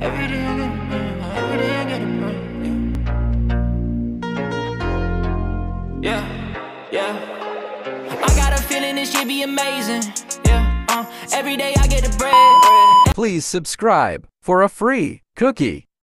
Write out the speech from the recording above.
Every day I get it, every day I get it, yeah, yeah. I got a feeling this shit be amazing. Yeah, every day I get the bread. Please subscribe for a free cookie.